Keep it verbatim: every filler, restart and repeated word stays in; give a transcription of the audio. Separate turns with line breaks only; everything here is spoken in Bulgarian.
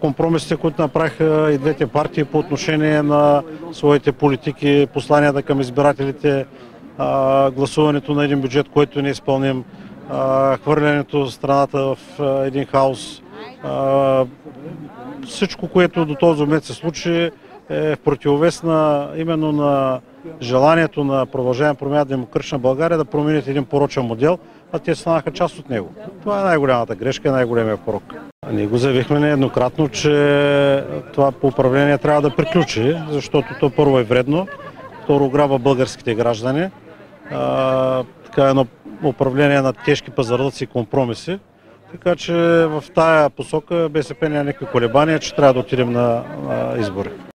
компромисите, които направиха и двете партии по отношение на своите политики, посланията към избирателите, гласуването на един бюджет, който не изпълним, хвърлянето в страната в един хаос. Всичко, което до този момент се случи, е в противовес на, именно на желанието на Продължаваме промяната Демократична България да променят един порочен модел, а те станаха част от него. Това е най-голямата грешка и най-големия порок. Ние го заявихме нееднократно, че това по управление трябва да приключи, защото то първо е вредно, второ ограбва българските граждани. А, така едно управление на тежки пазарлъци и компромиси. Така че в тая посока БСП няма никакви колебания, че трябва да отидем на, на избори.